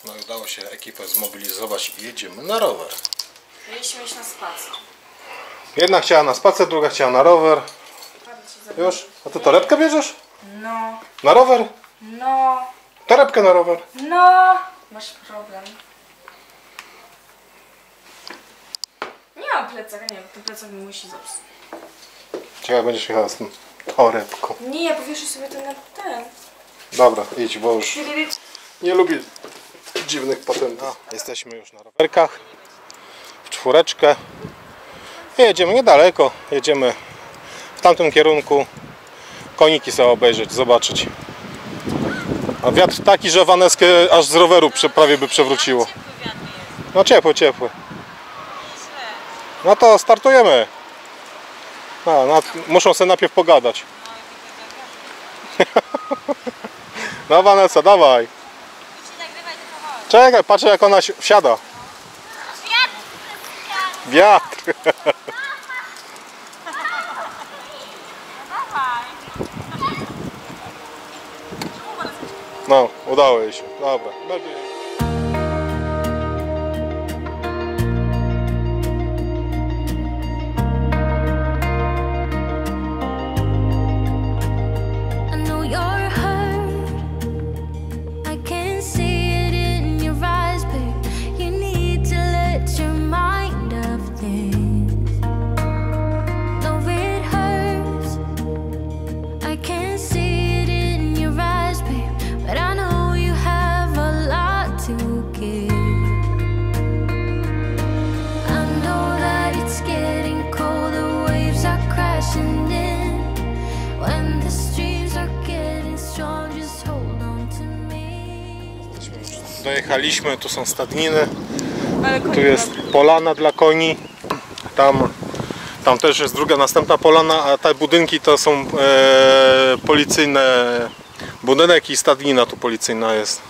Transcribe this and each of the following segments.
No i udało się ekipę zmobilizować i jedziemy na rower. Mieliśmy iść na spacer. Jedna chciała na spacer, druga chciała na rower. Już? A ty torebkę bierzesz? No. Na rower? No. Torebkę na rower. No. Masz problem. Nie mam plecaka, nie, ten plecak mi musi zepsuć. Ciekawe, będziesz jechała z tym torebką. Nie, powieszę sobie ten na ten. Dobra, idź, bo już nie lubię dziwnych patentów. Jesteśmy już na rowerkach. W czwóreczkę. Jedziemy niedaleko. Jedziemy w tamtym kierunku. Koniki sobie obejrzeć, zobaczyć. A wiatr taki, że Waneskę aż z roweru prawie by przewróciło. No ciepły, ciepły. No to startujemy. Muszą sobie najpierw pogadać. No Vanessa, dawaj. Czekaj, patrzę jak ona wsiada. Wiatr. No, udało jej się. Dobra. Dojechaliśmy, tu są stadniny, tu jest polana dla koni, tam też jest druga, następna polana, a te budynki to są policyjne, budynek i stadnina tu policyjna jest.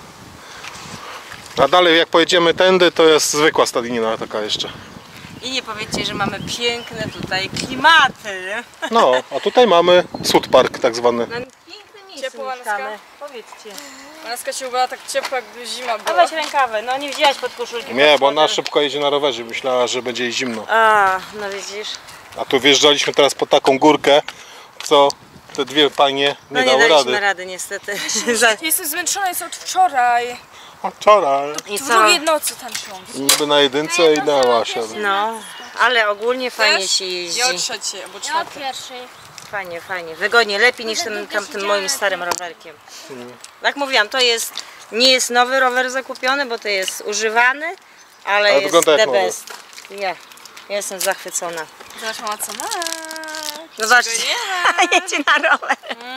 A dalej jak pojedziemy tędy, to jest zwykła stadnina taka jeszcze. I nie powiedzcie, że mamy piękne tutaj klimaty. No, a tutaj mamy Sud Park tak zwany. Ciepło, Waneska? Powiedzcie. Waneska się ubrała tak ciepło, jakby zima była. A weź rękawy, no nie wzięłaś pod koszulki. Nie, bo ona szybko jedzie na rowerze, myślała, że będzie jej zimno. A, no widzisz. A tu wjeżdżaliśmy teraz po taką górkę, co te dwie panie nie dały nie daliśmy rady. rady niestety. Jestem zmęczona, jest od wczoraj. Wczoraj. I W co? drugiej nocy tańcząc. Niby na jedynce i dała się. No, ale ogólnie fajnie Też? się jeździ. Ja o trzeciej albo czwartej. Fajnie, fajnie. Wygodnie, lepiej niż tamtym moim starym rowerkiem. Jak mówiłam, to jest, nie jest nowy rower zakupiony, bo to jest używany, ale jest wygląda jak the nowy. best. Ja jestem zachwycona. Zobacz mama, co ma. Zobaczcie, jedzie na rower.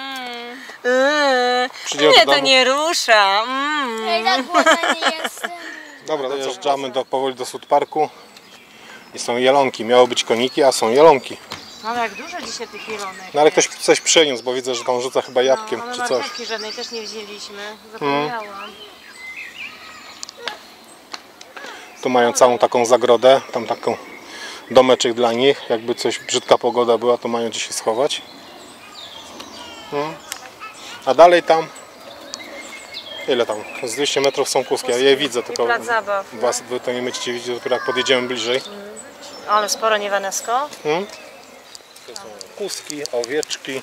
Przyjdziemy Nie, do to domu. nie rusza. Ja głodna nie jestem. Dobra, dojeżdżamy powoli do Sud Parku i są jelonki. Miało być koniki, a są jelonki. No jak dużo dzisiaj tych jelonek. No ale ktoś coś przyniósł, bo widzę, że tam rzuca chyba jabłkiem No, czy ale coś. marchewki żadnej też nie wzięliśmy. Zapomniałam. Tu mają całą taką zagrodę, tam taką domeczek dla nich. Jakby coś brzydka pogoda była, to mają gdzie się schować. A dalej tam, ile tam? Z 200 metrów są kuski, ja je widzę, tylko plac zabaw, wy to nie będziecie widzieć, dopiero jak podjedziemy bliżej. Ale sporo, nie Wanesko? To są kuski, owieczki.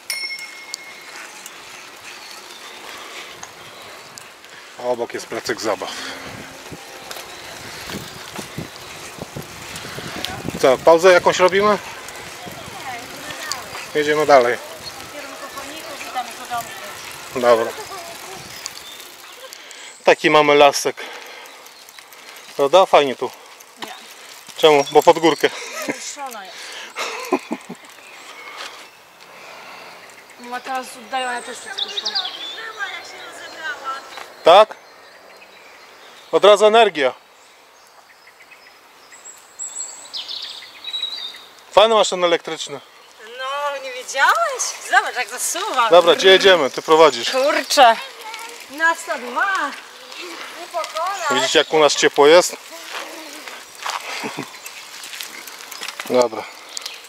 A obok jest placek zabaw. Co, pauzę jakąś robimy? Jedziemy dalej. Dobra. Taki mamy lasek. Prawda? Fajnie tu. Nie. Czemu? Bo pod górkę. Wyszona jest. Mama teraz oddają, ja też przyszła. Tak? Od razu energia. Fajny masz ten elektryczny. No, nie wiedziałeś? Zobacz jak zasuwa. Dobra, gdzie jedziemy? Ty prowadzisz. Kurczę. Na 102. Widzicie jak u nas ciepło jest? Dobra.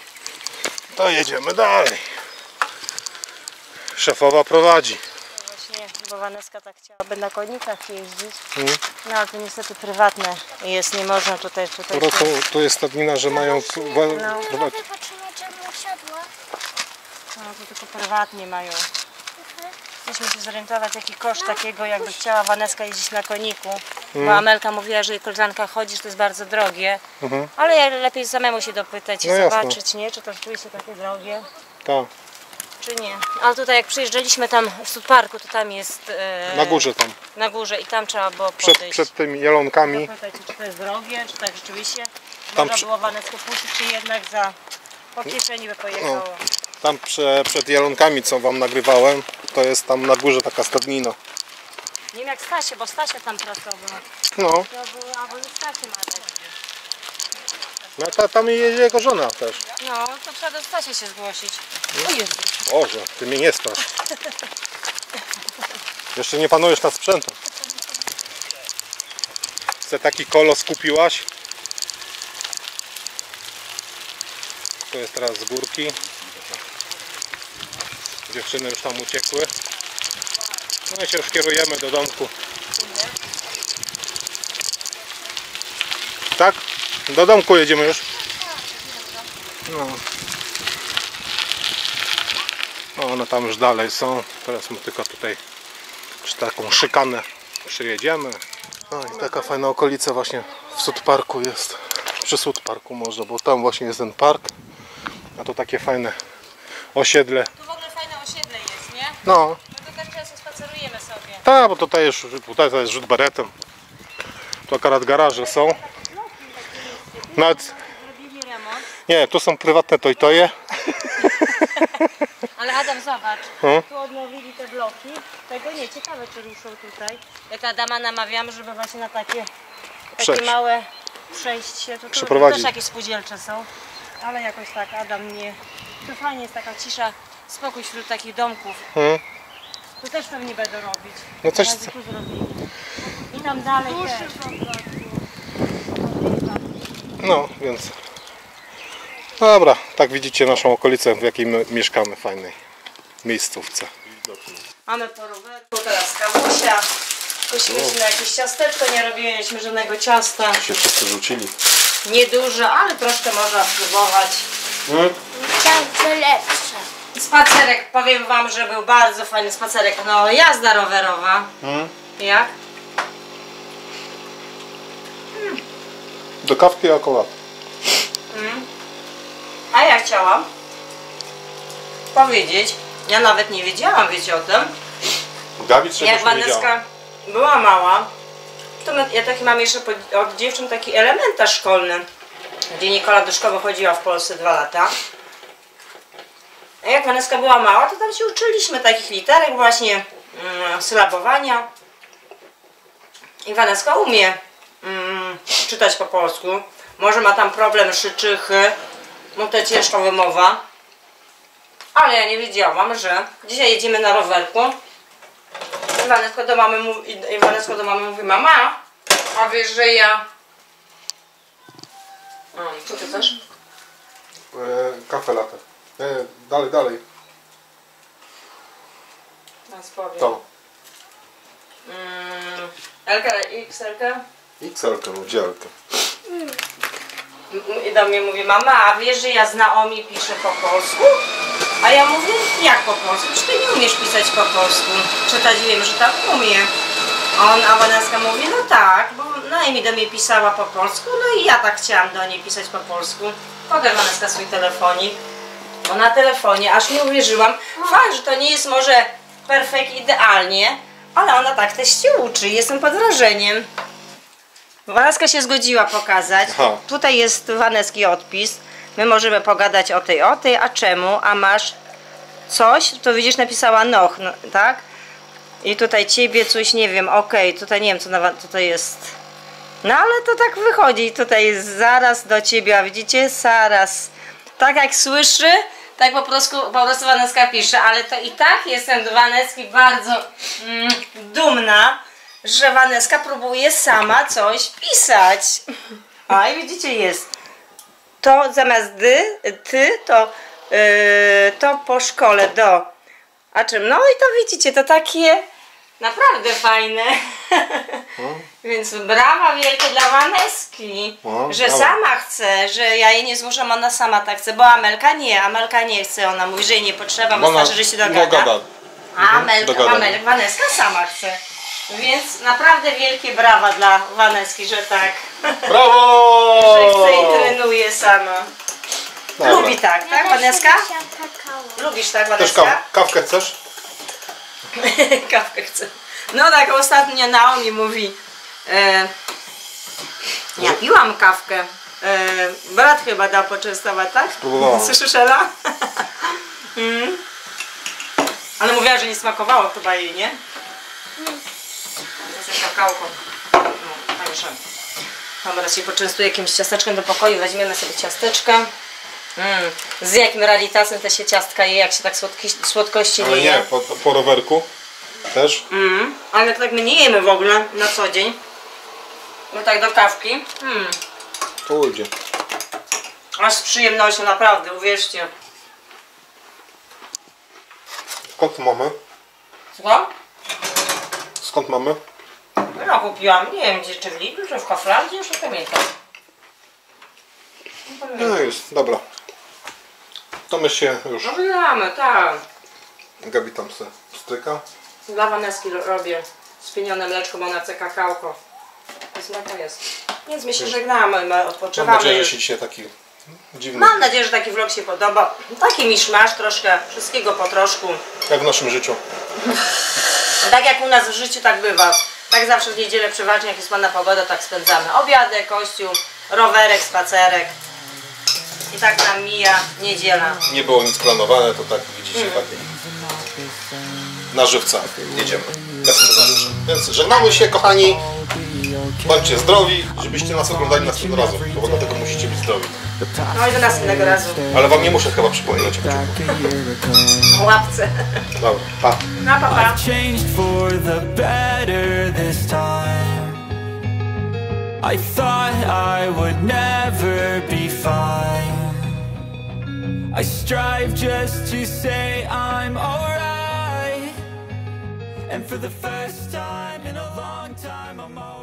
To jedziemy dalej. Szefowa prowadzi. właśnie, bo Waneska tak chciałaby na konikach jeździć. No ale to niestety prywatne jest, nie można tutaj... To jest stadnina, że mają... Naprawdę patrzymy, czemu usiadła. No to tylko prywatnie mają. Musimy się zorientować, jaki koszt takiego, jakby chciała Waneska jeździć na koniku. Bo Amelka mówiła, że jej koleżanka chodzi, że to jest bardzo drogie. Ale lepiej samemu się dopytać i No jasne. zobaczyć, nie? Czy to rzeczywiście takie drogie, Tak, czy nie. Ale tutaj jak przyjeżdżaliśmy tam w Studparku, to tam jest... na górze tam. Na górze i tam trzeba było podejść. Przed tymi jelonkami. Zapytać, czy to jest drogie, czy tak rzeczywiście Tam można było Waneskę puścić, czy jednak za po kieszeni by pojechało. Tam przed jelonkami, co wam nagrywałem, to jest tam na górze taka stadnina. Nie wiem jak Stasie, bo Stasia tam pracował. No, To było, albo nie Stasie ma też. no tam jedzie jego żona też. No, to trzeba do Stasia się zgłosić. O Jezu. Boże, ty mnie nie strasz. Jeszcze nie panujesz nad sprzętem. Se taki kolos kupiłaś. To jest teraz z górki. Dziewczyny już tam uciekły. No i się już kierujemy do domku. Tak? Do domku jedziemy już. No. One tam już dalej są. Teraz my tylko tutaj przy taką szykanę przyjedziemy. No i taka fajna okolica właśnie w Studparku jest. Przy Studparku może, bo tam właśnie jest ten park. A to takie fajne osiedle. Tu w ogóle fajne osiedle jest, nie? No, My tu tak często spacerujemy sobie. tak, bo tutaj to jest rzut beretem. Tu akurat garaże są. Nawet, Zrobili remont. nie, tu są prywatne toje. Ale Adam, zobacz, Hmm? tu odnowili te bloki. Tego nie, ciekawe czy ruszą tutaj. Jak Adama namawiamy, żeby właśnie na takie Przejść. małe przejście. Tu Przeprowadzić. też jakieś spółdzielcze są. Ale jakoś tak Adam nie... Tu fajnie jest taka cisza, spokój wśród takich domków. Hmm? Tu też pewnie będą robić. No coś- Razy tu zrobili. I tam dalej też. No, więc... Dobra, tak widzicie naszą okolicę, w jakiej my mieszkamy, fajnej miejscówce. Mamy po rowerku, teraz kawusia. Kusiliśmy na jakieś ciasteczko, nie robiliśmy żadnego ciasta. Się wszyscy rzucili. Nieduże, ale troszkę można spróbować. Tam lepsze. Spacerek, powiem wam, że był bardzo fajny spacerek. No, jazda rowerowa. Jak? Do kawki i akurat. A ja chciałam powiedzieć, ja nawet nie wiedziałam, wiecie o tym, Gabi jak czegoś nie wiedziała. Waneska była mała, to ja taki mam jeszcze od dziewczyn taki elementarz szkolny, gdzie Nikola do szkoły chodziła w Polsce 2 lata. A jak Waneska była mała, to tam się uczyliśmy takich literek właśnie, sylabowania. I Waneska umie czytać po polsku. Może ma tam problem szyczychy, no to ciężka wymowa. Ale ja nie wiedziałam, że dzisiaj jedziemy na rowerku. Waneska do mamy mówi, mama, a wiesz, że ja... Co ty chcesz? Kafe latte. Dalej. Teraz powiem. To. Elka, XL-ka? XL-kę, no dzielkę. I do mnie mówi, mama, a wiesz, że ja z Naomi piszę po polsku? A ja mówię, jak po polsku? Czy ty nie umiesz pisać po polsku? Czytać wiem, że tak umie. A Waneska mówi, no tak, bo Naomi do mnie pisała po polsku, no i ja tak chciałam do niej pisać po polsku. Pokaż Waneska swój telefonik. Bo na telefonie, aż nie uwierzyłam. Fakt, że to nie jest może perfekt idealnie, ale ona tak też się uczy. Jestem pod wrażeniem. Waneska się zgodziła pokazać. Aha. Tutaj jest Waneski odpis. My możemy pogadać o tej, a czemu? A masz coś? To widzisz, napisała noh, no, tak? I tutaj ciebie coś, nie wiem, okej, tutaj nie wiem, co tutaj jest. No ale to tak wychodzi. Tutaj jest zaraz do ciebie, a widzicie? Zaraz. Tak jak słyszy, tak po prostu Waneska pisze, ale to i tak jestem do Waneski bardzo dumna, że Waneska próbuje sama coś pisać. A i widzicie, jest. To zamiast ty, to po szkole do. A czym? No i to widzicie, to takie Naprawdę fajne. Więc brawa wielkie dla Waneski, że sama chce, że ja jej nie zmuszam, ona sama tak chce, bo Amelka nie chce, ona mówi, że jej nie potrzeba, wystarczy, że się dogada. Waneska sama chce. Więc naprawdę wielkie brawa dla Waneski, że tak. Brawo! Że chce i trenuje sama. Dobra. Lubi tak, tak Waneska? chciałam kakao. Lubisz tak Też Waneska? kawkę chcesz? Kawkę chcę. No tak, ostatnio Naomi mówi, ja piłam kawkę. Brat chyba dał poczęstować, tak? Spróbowałam. Słyszysz, Ela? Ale mówiła, że nie smakowało chyba jej, nie? To jest kakałko. No, także. Dobra, się poczęstuję jakimś ciasteczkiem do pokoju. Weźmiemy sobie ciasteczkę. Z jakim rarytasem te się ciastka je, jak się tak słodkości Ale nie je. nie, po rowerku też. Ale tak my nie jemy w ogóle na co dzień. No tak do kawki. To ujdzie. Aż z przyjemnością, naprawdę, uwierzcie. Skąd mamy? Co? Skąd mamy? No kupiłam, nie wiem gdzie, czy w Lidlu, czy w Kauflandzie, już nie pamiętam. No jest, dobra. To my się już... No wydamy, tak. Gabi tam se stryka. Dla Waneski robię spienione mleczko, bo ona chce kakałko. To jest. Więc my się żegnamy, my Mam odpoczywamy. nadzieję, że już. się dzisiaj taki dziwny, Mam nadzieję, że taki vlog się podoba. Taki miszmasz, troszkę wszystkiego po troszku. jak w naszym życiu. Tak jak u nas w życiu tak bywa. Tak zawsze w niedzielę przeważnie, jak jest ładna pogoda, tak spędzamy. Obiadek, kościół, rowerek, spacerek. I tak nam mija niedziela. Nie było nic planowane, to tak widzicie, tak na żywca jedziemy. Bez scenariusza. Więc żegnamy się, kochani. Bądźcie zdrowi, żebyście nas oglądali następnym razem, bo dlatego musicie być zdrowi. No i do następnego razu. Ale wam nie muszę chyba przypominać o W łapce. Dobra, pa. No, pa, pa. Changed for the better this time. I thought I would never be fine. I strive just to say I'm alright. And for the first time in a long time I'm alright.